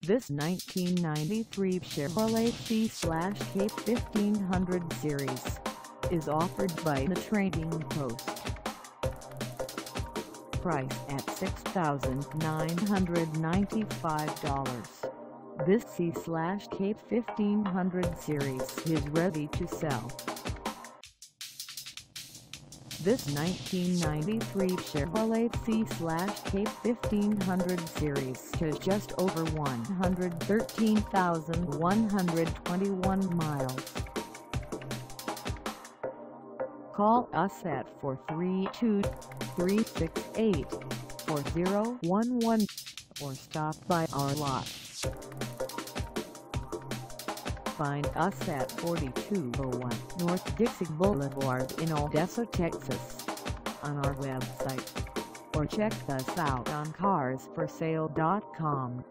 This 1993 Chevrolet C/K1500 Series is offered by the Trading Post. Price at $6,995. This C/K1500 Series is ready to sell. This 1993 Chevrolet C/K1500 Series has just over 113,121 miles. Call us at 432-368-4011 or stop by our lot. Find us at 4201 North Dixie Boulevard in Odessa, Texas, on our website, or check us out on carsforsale.com.